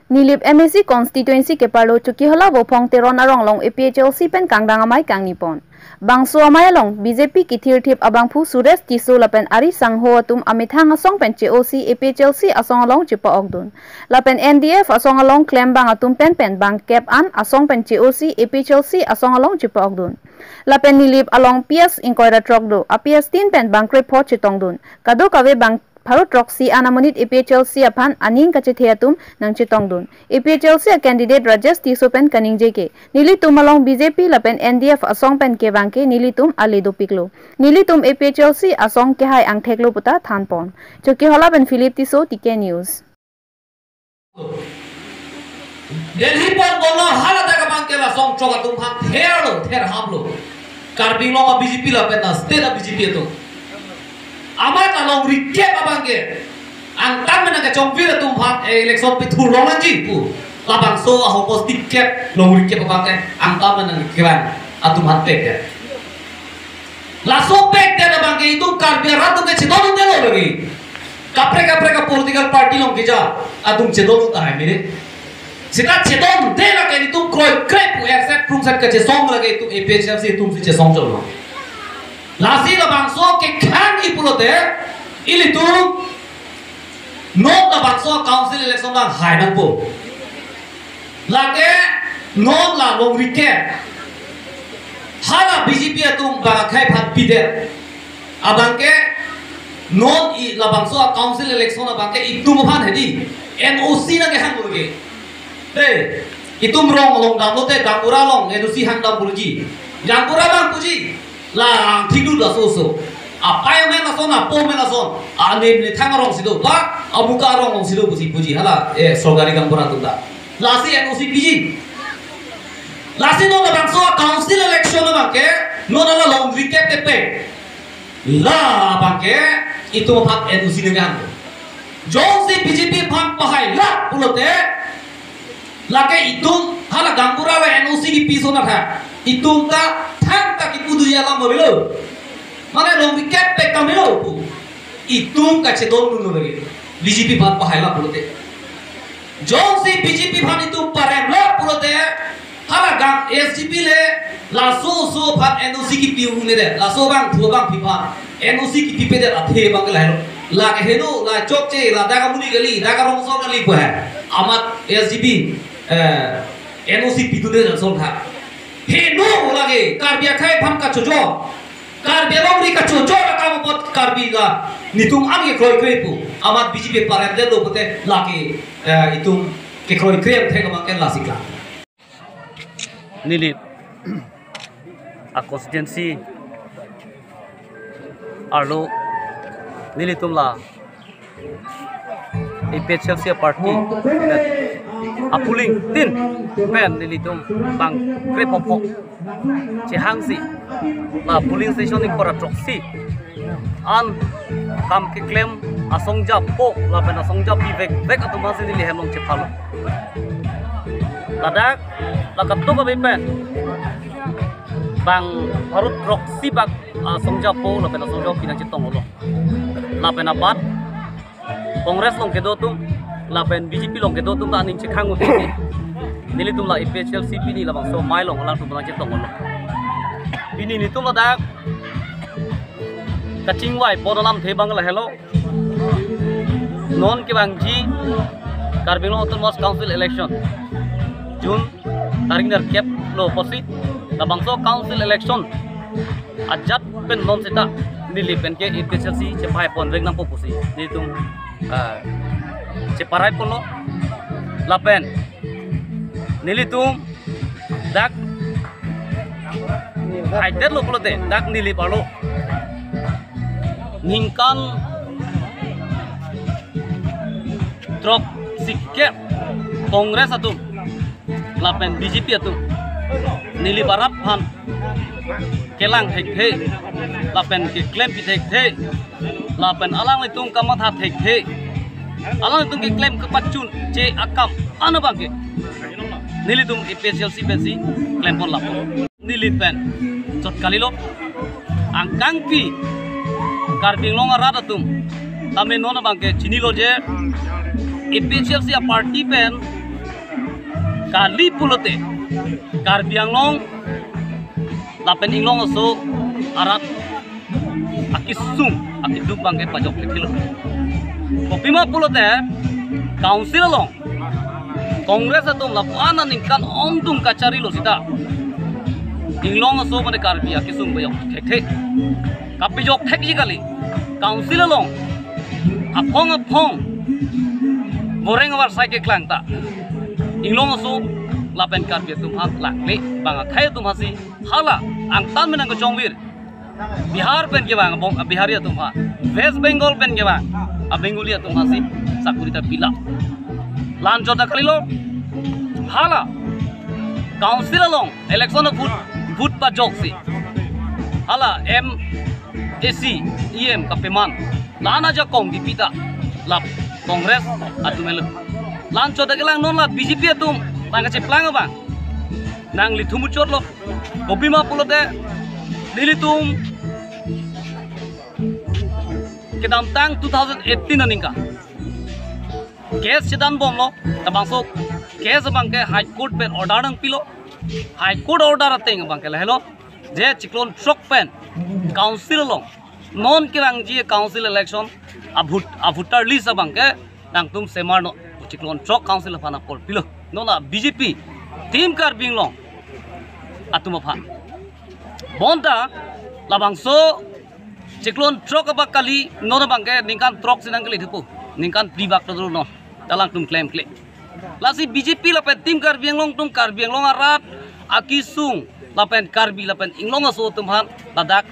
Nilip MSC constituency ke parlo chuki hola bopong teron arong long APHLC pen kangdang amai kang nipon. Bangso amai long BJP kitir tip abang phu Suresh Tisu lapen ari sangho atum amithang asong pen COC APHLC asong along chipa ogdun. Lapen NDF asong along claim bang atum pen bang cap an asong pen COC APHLC asong along chipa ogdun. Lapen nilip along PS inkoira trokdo APS tin pen bang krepot chitongdun. Kado kawe bang Parut Roxy anamonit APHLC apan aning kachitheatum nang chitongdun. APHLC candidate Rajesh Tisopen kaning JK. Nilitum along BJP lapen NDF asong pen ke bangke nilitum alido piklo. Nilitum APHLC asong ke hai ang theklo puta thanpon. Choki hola pen Philip Tiso TK News. Delhi pon bono hala daga bangke la song choga tum ham ther hamlo. Karbing lo BJP lapen na state BJP itu. Amat along rikep abangke ang tamen naga chongpil tum phat election pitu longanji pu labang so aho pos tiket long rikep abangke ang tamen naga kiran atum hat pek la so pek de abangke itu karbia ratu ke chedon de lo lagi kapre ka political party long keja atum chedon ta hai mere sita chedon de la ke itu kroi krep accept prung sat ke song lage itu APHLC tum se song cholo Lasi la bangso ke khan ipulote ili tu not la bangso council election la hai nang po lage not la long recap hala BJP atum ba khai phat pide abangke not I la bangso council election la bangke itum phan hedi NOC na ke han bolge de itum rong long dam lote gangura long NOC han dam bulji gangura bang puji la tidu la so apa yang mana sona po mana son ane ne thangarong sido ba abuka rong sido puji hala sorgari gambura tunda lasi NOC PG lasi no la bangso council election na ke no na long recap ke pe la bangke itu phat NOC ne kan jong si BJP phat pahai la pulote la ke itu hala gambura la NOC ki piso na tha itu ta thang ta ki pudu ya lam bolo mane long recap pe kamilo itu ka chedon nu lagi BJP phat pahaila pulote jong si BJP phat itu parem la pulote hala gang SGP le la so phat NOC ki piu ne de la so bang thu bang pipa NOC ki pipe de athe bang la la ke heno la chokche la daga muni gali daga rong so gali po hai amat SGP NOC pitu de so tha Heno lagi karbia khai pham ka chojo karbia longri ka chojo la ka bot karbi la nitung agi kroi krepu amat BJP parem de lo bote laki itung ke kroi krem thega ma ken lasikla Nilip a constituency arlo nilitum la APHLC party apuling tin pen nilitum bang krepopok chehangsi la polling station ni kora troksi an kam ke claim asongja po la pen asongja pivek vek atuma se nili hemlong chepalo ladak la kapto ka pen bang harut troksi bak asongja po la pen asongja pinang chitong lo la pen apat Kongres long kedo tum lapen BJP long kedo tum ta ning chikhang uti nili tum la APHLC pini la bang so mai long lang tum la chitong lo pini ni tum la da kaching wai podalam the bang la hello non ke bang ji Karbing autonomous council election June tarik nar cap lo posit la bang so council election ajat pen non sita nili pen ke APHLC chepai pon reng nam po pusi ni tum ceparai polo lapen nilitum dak aider lo polo de dak nili palo ningkan trok sikke kongres atu lapen BJP atu nili barat han kelang hekhe lapen ke claim hekhe lapen alang litung kamat hat hekhe alang litung ke claim kepacun c akam ana bangke nilitum APHLC pensi claim pon lapo nilipen chot kalilo angkangki Karbing long arat atum tame nona bangke chini lo je APHLC party pen kali pulote Karbi Anglong lapen inglong aso arat akisung akiduk bangke pajok kecil. Kopima pulote council long Kongres atau lapuanan ingkan ondung kacari lo sida inglong aso pada Karbi akisung bayok kek kapi jok kek jikali council long apong goreng awar sai ke klang ta inglong aso lapen Karbi tum hak lakle banga khai tum hasi hala angtan menang ke Chongwir Bihar pen ke bang Biharia tum ha West Bengal pen ke bang Bengalia tum hasi sakurita pila lan jota kalilo hala council long election vote pa joksi hala MAC EM kapeman lan aja kong dipita lap Kongres atu melu lan jota kelang non la BJP atum tangga ceplang bang nang litum ucot lo kopi ma pulote lilitum kedam tang 2018 aninga case sedan bom lo tabang so case bangke high court pen order nang pilo high court order ateng bangke hello je cyclone shock pen council lo non kirang ji council election avutar list bangke nang tum semar no cyclone shock council phana pol pilo nona BJP team Karbi Anglong atuma pha bonta labang so cyclone shock abakali nona bangke ningkan trok sinang kali thipu ningkan pribak to no talang tum claim lasi BJP lapen team Karbi Anglong tum Karbi Anglong arat akisung lapen Karbi lapen Anglong aso tum han ladak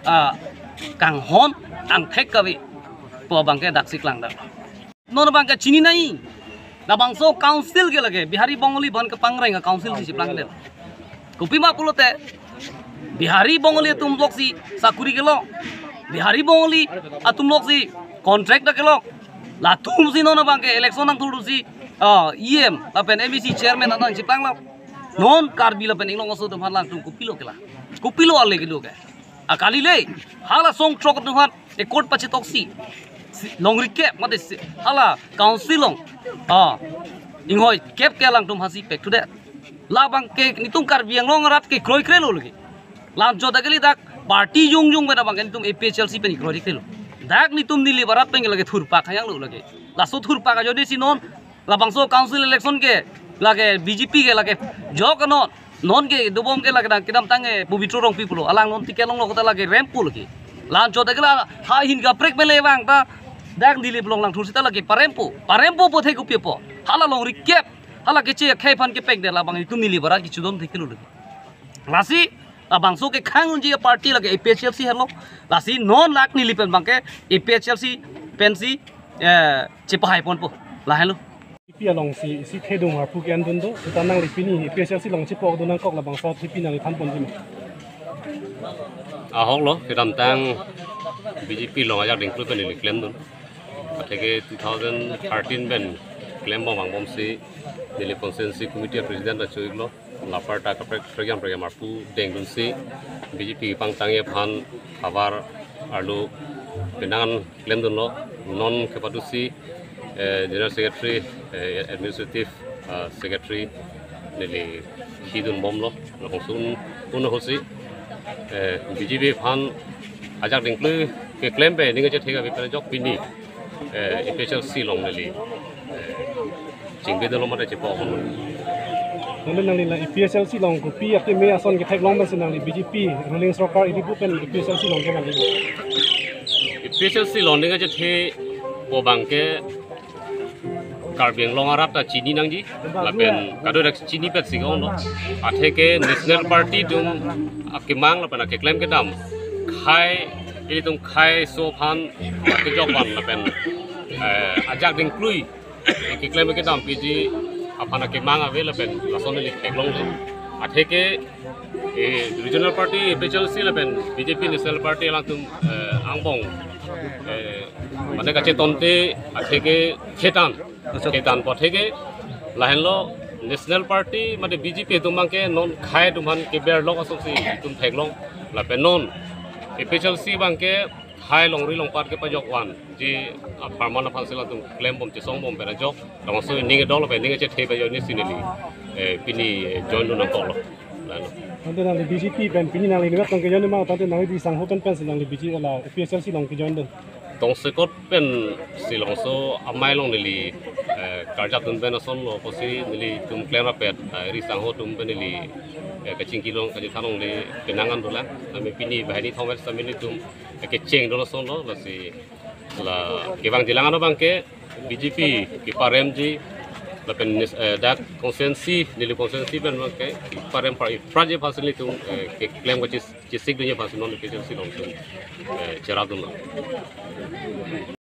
kang hon ang thek kawi po bangke dak siklang dak nona bangke chini nai na bangso council ke lage Bihari Bengali ban ke pangrenga council si plang del kupima pulote Bihari Bengali tum loksi sakuri ke lo Bihari Bengali atum loksi contract da ke lo la tum si nona bangke election nang thuru si EM lapen MBC chairman anang si plang lo non Karbi lapen Anglong aso tum han lang tum kupilo ale ke lo ke akali le hala song trok tum han e court pachi toksi long recap mate hala council long ingoi kep ke lang tum hasi pek tude labang ke nitum Karbi Anglong rat ke kroi krelo lagi lan jota kali dak party jung bena bang nitum APHLC pen kroi krelo dak nitum nili barat pen lagi thurpa khayang lo lagi laso thurpa ka jodi sinon labang so council election ke lage BJP ke lage jok non ke dubom ke lage kidam tange pubitro rong pipulo alang non tikelong lo kota lage rempu lagi lan jota kala ha hin ga break mele bang ta dak nili blong lang thursita lagi parempo pothe kupipo hala long recap hala ke che khai phan ke pek de la bang tum nili bara ki chudon thikelu lagi lasi abang so ke khang unji party lagi APHLC hello lasi non lak nili pen bang ke APHLC pensi chepahai pon po la hello pia long si thedung har pu kian dun do tanang li pini APHLC long chepok do nang kok la bang so thipina li than pon jim hok lo kedam tang BJP long ajak ding pen li claim dun ateke 2013 ben claim bang bom si Delhi Constituency Committee President la choiglo la parta ka program arpu deng dun si BJP pang tange phan khabar arlo penangan claim dun lo non kepadusi General Secretary Administrative Secretary nili hidun bom lo langsung puno hosi BJP phan ajak ding ke claim be ninga je thega be jok pini APHLC long nili jingbe dolo mate chepo nang nang li APHLC long ko pi ake me ason ke thek long ba sinang li BJP ruling sarkar idi bu pen APHLC long ke nang li APHLC long ninga je the po bangke Karbi Anglong arat ta chini nangji lapen kado dak chini pet sigong lo athe ke national party tum akimang lapen ke claim ke dam khai ini tum khai so phan ke jok ban lapen ajak ding klui ke claim ke dam piji apana ke mang ave lapen lason li teklong le athe ke regional party APHLC lapen BJP national party lang tum angbong mane ka chetonte athe ke ketan pothe ke lahen lo national party mate BJP tumang ke non khai tuman ke ber lok asok si tum theklong lapen non APHLC bang ke khai long ri long pat ke pajok wan ji aparmana phansela tum claim bom che song bom bera jok long so ninge dol be ninge che the be yo ni sineli pini join nang ko lo Tante nang BJP pen pini nang liwat tong kejon ma tante nang di sang hopen pen nang BJP la PSLC long kejon den. tong sekot pen silong so amai long nili karja tun pen son lo posi nili tum klera pet ri sang ho tum pen nili kacing kilong kacing thanong li penangan dola kami pini bahani thomas kami ni tum ke cheng dola son lo lasi la kebang jilangan do bangke BJP ki parem ji la pen dak konsensi nili konsensi pen bangke ki parem praje fasili tum ke claim ko cisik dunya fasil non ke silong tum ceradun